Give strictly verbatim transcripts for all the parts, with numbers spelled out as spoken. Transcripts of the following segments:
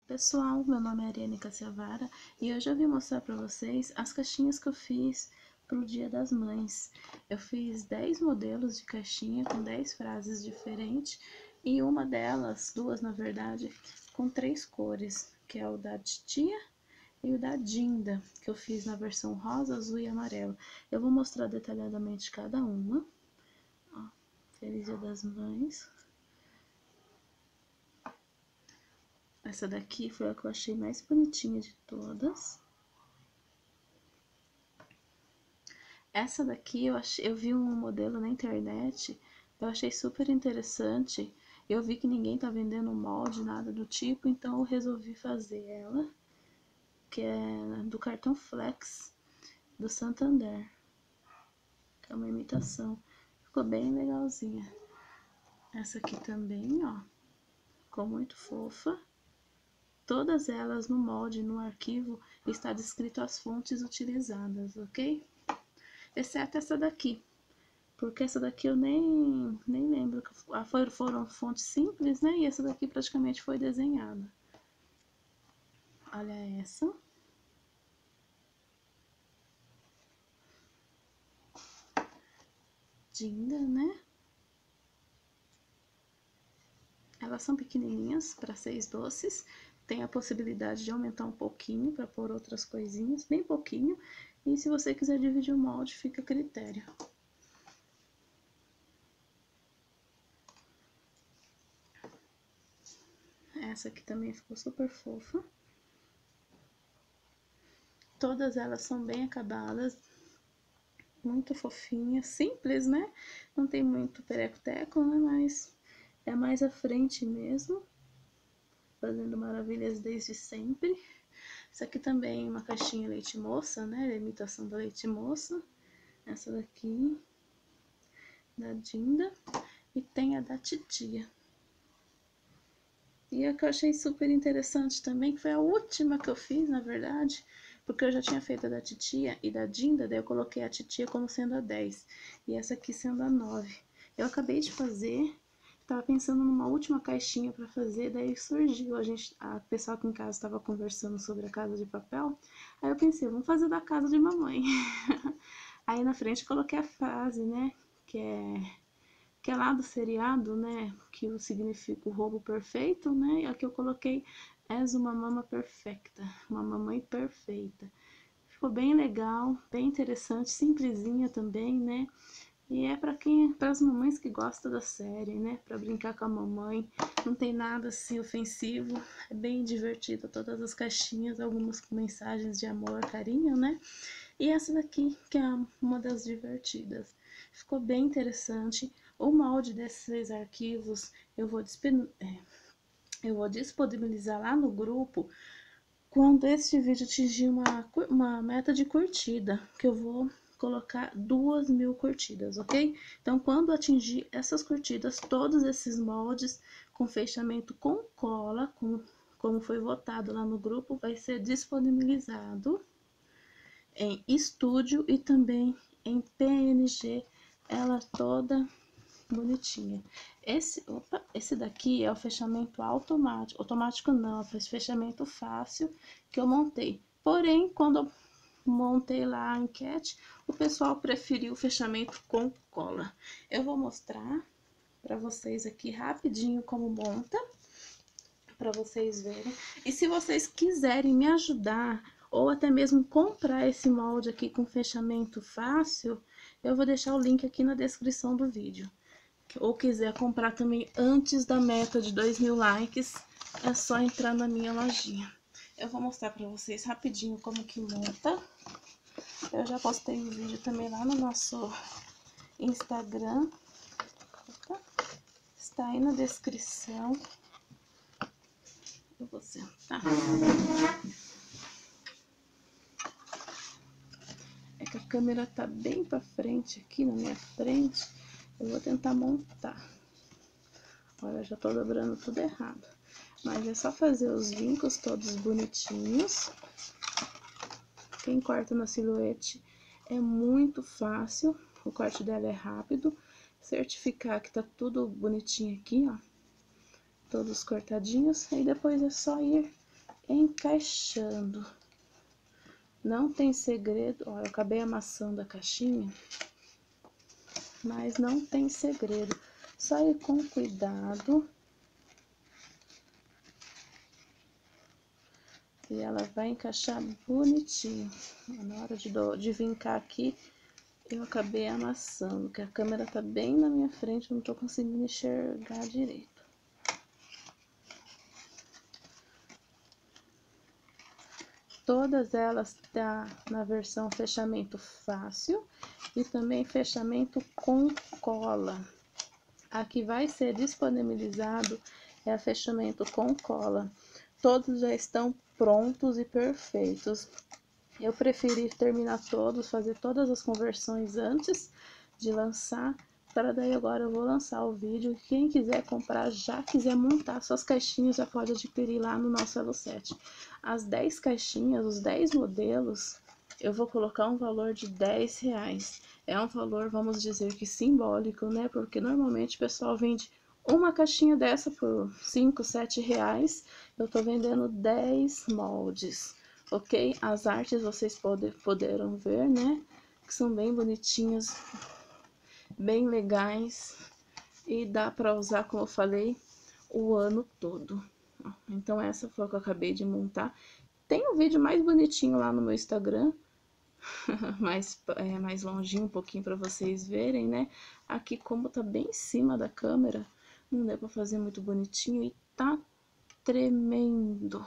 Pessoal, meu nome é Ariane Cassiavara e hoje eu vim mostrar para vocês as caixinhas que eu fiz para o Dia das Mães. Eu fiz dez modelos de caixinha com dez frases diferentes e uma delas, duas na verdade, com três cores, que é o da titia e o da Dinda, que eu fiz na versão rosa, azul e amarelo. Eu vou mostrar detalhadamente cada uma. Ó, Feliz Dia das Mães. Essa daqui foi a que eu achei mais bonitinha de todas. Essa daqui eu, achei, eu vi um modelo na internet, eu achei super interessante. Eu vi que ninguém tá vendendo molde, nada do tipo, então eu resolvi fazer ela, que é do cartão Flex, do Santander. Que é uma imitação. Ficou bem legalzinha. Essa aqui também, ó, ficou muito fofa. Todas elas no molde, no arquivo, está descrito as fontes utilizadas, ok? Exceto essa daqui, porque essa daqui eu nem, nem lembro, foram, foram fontes simples, né? E essa daqui praticamente foi desenhada. Olha essa. Dinda, né? Elas são pequenininhas para seis doces. Tem a possibilidade de aumentar um pouquinho para pôr outras coisinhas, bem pouquinho. E se você quiser dividir o molde, fica a critério. Essa aqui também ficou super fofa. Todas elas são bem acabadas, muito fofinhas, simples, né? Não tem muito pereco-teco, né? Mas é mais à frente mesmo, fazendo maravilhas desde sempre. Essa aqui também é uma caixinha leite moça, né? A imitação da leite moça. Essa daqui, da Dinda. E tem a da titia. E a que eu achei super interessante também, que foi a última que eu fiz, na verdade, porque eu já tinha feito a da titia e da Dinda, daí eu coloquei a titia como sendo a dez e essa aqui sendo a nove. Eu acabei de fazer, tava pensando numa última caixinha para fazer, daí surgiu, a gente, a pessoa aqui em casa estava conversando sobre a Casa de Papel, aí eu pensei, vamos fazer da casa de mamãe. Aí na frente coloquei a frase, né, que é que é lá do seriado, né, que o significa o roubo perfeito, né, e aqui eu coloquei és uma mama perfeita, uma mamãe perfeita. Ficou bem legal, bem interessante, simplesinha também, né, e é para quem, para as mamães que gostam da série, né, para brincar com a mamãe, não tem nada assim ofensivo, é bem divertido, todas as caixinhas, algumas com mensagens de amor, carinho, né, e essa daqui que é uma das divertidas. Ficou bem interessante. O molde desses arquivos eu vou, é, eu vou disponibilizar lá no grupo quando este vídeo atingir uma, uma meta de curtida, que eu vou colocar duas mil curtidas, ok? Então, quando atingir essas curtidas, todos esses moldes com fechamento com cola, com, como foi votado lá no grupo, vai ser disponibilizado em estúdio e também em P N G, ela toda bonitinha. Esse, opa, esse daqui é o fechamento automático, automático não, é o fechamento fácil que eu montei. Porém, quando eu montei lá a enquete, o pessoal preferiu o fechamento com cola. Eu vou mostrar para vocês aqui rapidinho como monta, para vocês verem. E se vocês quiserem me ajudar ou até mesmo comprar esse molde aqui com fechamento fácil, eu vou deixar o link aqui na descrição do vídeo. Ou quiser comprar também antes da meta de dois mil likes, é só entrar na minha lojinha. Eu vou mostrar pra vocês rapidinho como que monta. Eu já postei o vídeo também lá no nosso Instagram. Opa. Está aí na descrição. Eu vou sentar. É que a câmera tá bem pra frente aqui, na minha frente. Eu vou tentar montar. Olha, já tô dobrando tudo errado. Mas é só fazer os vincos todos bonitinhos. Quem corta na silhuete é muito fácil. O corte dela é rápido. Certificar que tá tudo bonitinho aqui, ó. Todos cortadinhos. E depois é só ir encaixando. Não tem segredo. Ó, eu acabei amassando a caixinha, mas não tem segredo. Só ir com cuidado. E ela vai encaixar bonitinho. Na hora de, do, de vincar aqui, eu acabei amassando, porque a câmera tá bem na minha frente, eu não tô conseguindo enxergar direito. Todas elas tá na versão fechamento fácil e também fechamento com cola. A que vai ser disponibilizado é a fechamento com cola. Todos já estão prontos e perfeitos. Eu preferi terminar todos, fazer todas as conversões antes de lançar, para daí agora eu vou lançar o vídeo. Quem quiser comprar, já quiser montar suas caixinhas, já pode adquirir lá no nosso Elo sete. As dez caixinhas, os dez modelos, eu vou colocar um valor de dez reais. É um valor, vamos dizer que simbólico, né? Porque normalmente o pessoal vende uma caixinha dessa por cinco, sete reais. Eu tô vendendo dez moldes. Ok? As artes vocês pode, poderão ver, né? Que são bem bonitinhas, bem legais. E dá pra usar, como eu falei, o ano todo. Então essa foi a que eu acabei de montar. Tem um vídeo mais bonitinho lá no meu Instagram. mais, é, mais longinho um pouquinho pra vocês verem, né? Aqui como tá bem em cima da câmera, não deu pra fazer muito bonitinho e tá tremendo.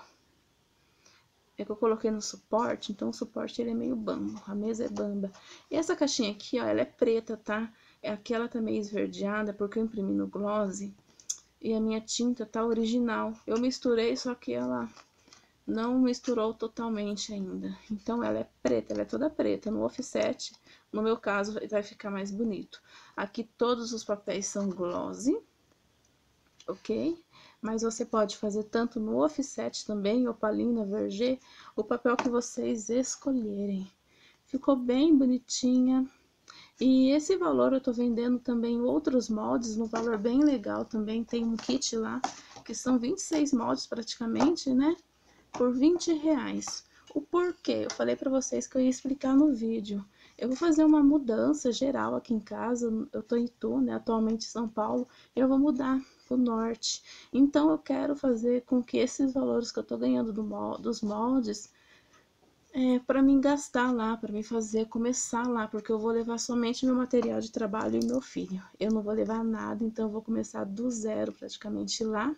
É que eu coloquei no suporte, então o suporte ele é meio bambo, a mesa é bamba. E essa caixinha aqui, ó, ela é preta, tá? Aqui ela tá meio esverdeada porque eu imprimi no gloss e a minha tinta tá original. Eu misturei, só que ela não misturou totalmente ainda. Então ela é preta, ela é toda preta. No offset, no meu caso, vai ficar mais bonito. Aqui todos os papéis são gloss, ok? Mas você pode fazer tanto no offset também, opalina, verger, o papel que vocês escolherem. Ficou bem bonitinha. E esse valor eu tô vendendo também outros moldes, no valor bem legal também. Tem um kit lá, que são vinte e seis moldes praticamente, né? Por vinte reais. O porquê? Eu falei pra vocês que eu ia explicar no vídeo. Eu vou fazer uma mudança geral aqui em casa. Eu tô em Itu, né? Atualmente em São Paulo. Eu vou mudar pro norte. Então eu quero fazer com que esses valores que eu tô ganhando do molde, dos moldes, é, para mim gastar lá, para mim fazer, começar lá, porque eu vou levar somente meu material de trabalho e meu filho. Eu não vou levar nada, então eu vou começar do zero praticamente lá.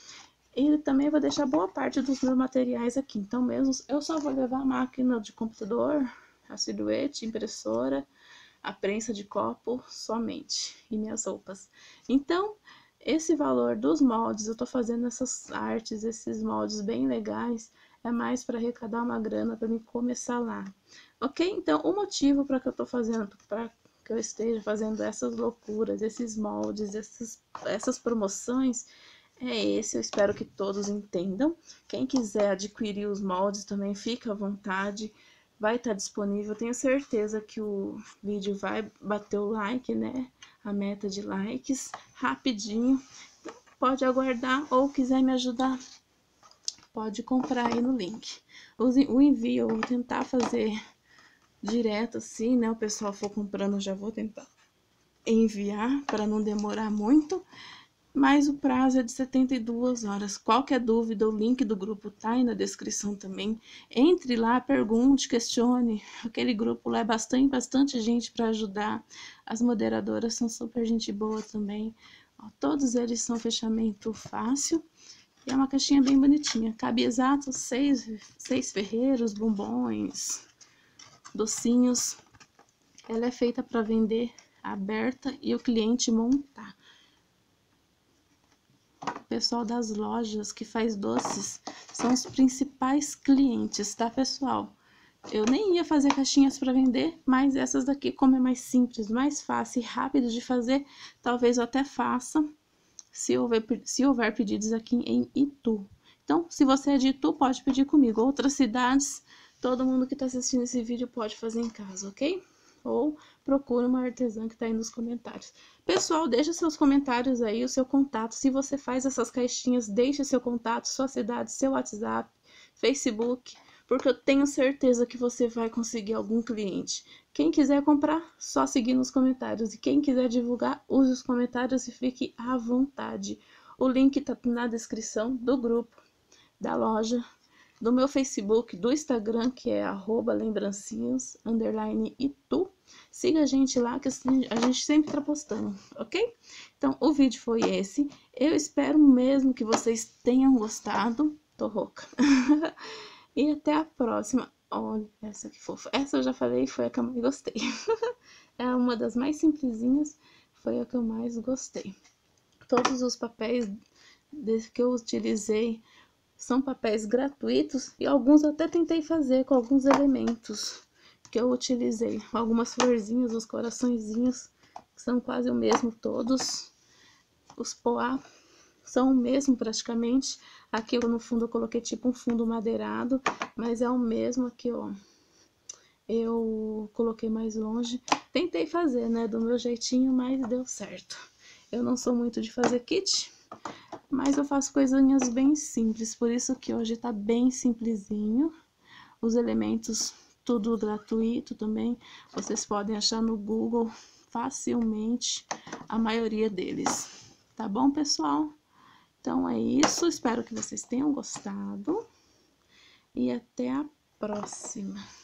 E também vou deixar boa parte dos meus materiais aqui. Então mesmo, eu só vou levar a máquina de computador, a silhuete, impressora, a prensa de copo somente, e minhas roupas. Então, esse valor dos moldes, eu tô fazendo essas artes, esses moldes bem legais, é mais para arrecadar uma grana para mim começar lá. Ok? Então, o motivo para que eu tô fazendo, para que eu esteja fazendo essas loucuras, esses moldes, essas, essas promoções, é esse. Eu espero que todos entendam. Quem quiser adquirir os moldes também, fica à vontade. Vai estar disponível. Tenho certeza que o vídeo vai bater o like, né? A meta de likes rapidinho. Então, pode aguardar ou quiser me ajudar, pode comprar aí no link. O envio eu vou tentar fazer direto assim, né? O pessoal for comprando, eu já vou tentar enviar para não demorar muito. Mas o prazo é de setenta e duas horas. Qualquer dúvida, o link do grupo tá aí na descrição também. Entre lá, pergunte, questione. Aquele grupo lá é bastante, bastante gente para ajudar. As moderadoras são super gente boa também. Ó, todos eles são fechamento fácil. E é uma caixinha bem bonitinha. Cabe exato seis, seis ferreiros, bombons, docinhos. Ela é feita para vender aberta e o cliente montar. O pessoal das lojas que faz doces são os principais clientes, tá, pessoal? Eu nem ia fazer caixinhas para vender, mas essas daqui, como é mais simples, mais fácil e rápido de fazer, talvez eu até faça, se houver, se houver pedidos aqui em Itu. Então, se você é de Itu, pode pedir comigo. Outras cidades, todo mundo que tá assistindo esse vídeo pode fazer em casa, ok? Ou procure uma artesã que tá aí nos comentários. Pessoal, deixa seus comentários aí, o seu contato. Se você faz essas caixinhas, deixe seu contato, sua cidade, seu WhatsApp, Facebook, porque eu tenho certeza que você vai conseguir algum cliente. Quem quiser comprar, só seguir nos comentários. E quem quiser divulgar, use os comentários e fique à vontade. O link tá na descrição do grupo, da loja, do meu Facebook, do Instagram, que é arroba lembrancinhas, underline itu. Siga a gente lá, que a gente sempre tá postando, ok? Então, o vídeo foi esse. Eu espero mesmo que vocês tenham gostado. Tô rouca. E até a próxima. Olha, essa que fofa. Essa eu já falei, foi a que eu mais gostei. É uma das mais simplesinhas, foi a que eu mais gostei. Todos os papéis que eu utilizei são papéis gratuitos e alguns eu até tentei fazer com alguns elementos que eu utilizei. Algumas florzinhas, os coraçõezinhos, que são quase o mesmo todos. Os poá são o mesmo praticamente. Aqui eu, no fundo eu coloquei tipo um fundo madeirado, mas é o mesmo aqui, ó. Eu coloquei mais longe. Tentei fazer, né, do meu jeitinho, mas deu certo. Eu não sou muito de fazer kit, mas eu faço coisinhas bem simples, por isso que hoje tá bem simplesinho. Os elementos tudo gratuito também, vocês podem achar no Google facilmente a maioria deles. Tá bom, pessoal? Então é isso, espero que vocês tenham gostado e até a próxima.